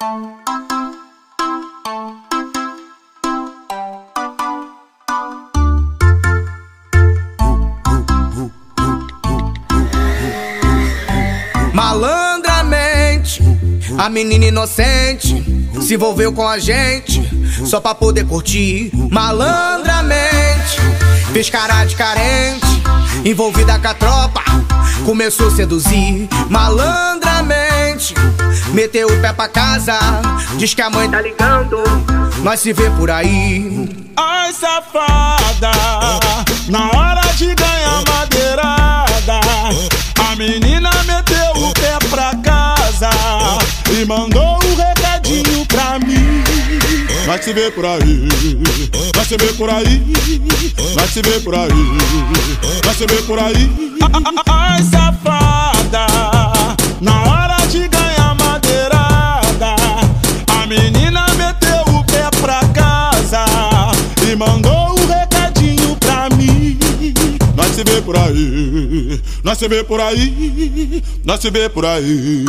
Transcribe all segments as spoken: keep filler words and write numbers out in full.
Malandramente, a menina inocente se envolveu com a gente só pra poder curtir. Malandramente, fez cara de carente, envolvida com a tropa, começou a seduzir. Malandramente, meteu o pé pra casa, diz que a mãe tá ligando, nós se vê por aí. Ai, safada, na hora de ganhar madeirada, a menina meteu o pé pra casa e mandou um recadinho pra mim. Nós se vê por aí, nós se vê por aí, nós se vê por aí, nós se vê por aí. Ai, safada, na hora de ganhar madeirada, a menina meteu o pé pra casa e mandou um recadinho pra mim. Nós se vê por aí, nós se vê por aí, nós se vê por aí.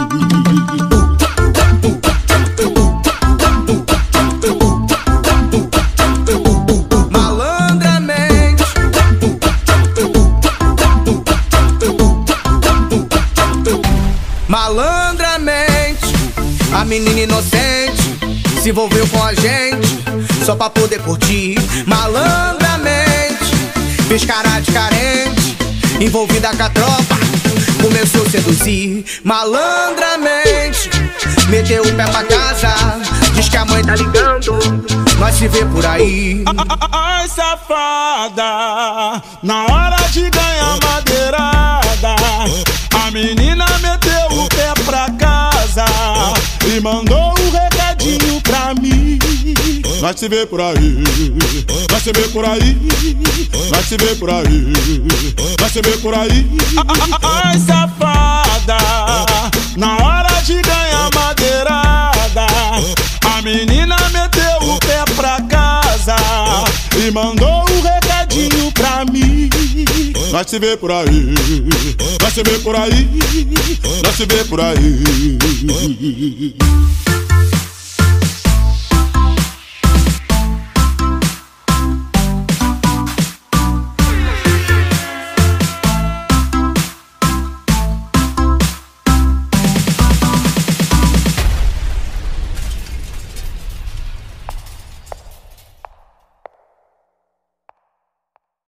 Malandramente, malandramente, a menina inocente se envolveu com a gente só pra poder curtir. Malandramente, fez cara de carente, envolvida com a tropa, começou a seduzir. Malandramente, meteu o pé pra casa, diz que a mãe tá ligando, nós se vê por aí. Ai, safada, na hora de ganhar madeirada, a menina meteu o pé pra casa e mandou um recadinho pra mim. Nós se vê por aí, nós se vê por aí, nós se vê por aí, nós se vê por aí. Ai, safada, na hora de ganhar madeirada, a menina meteu o pé pra casa e mandou um recadinho pra mim. Nós se vê por aí, nós se vê por aí, nós se vê por aí.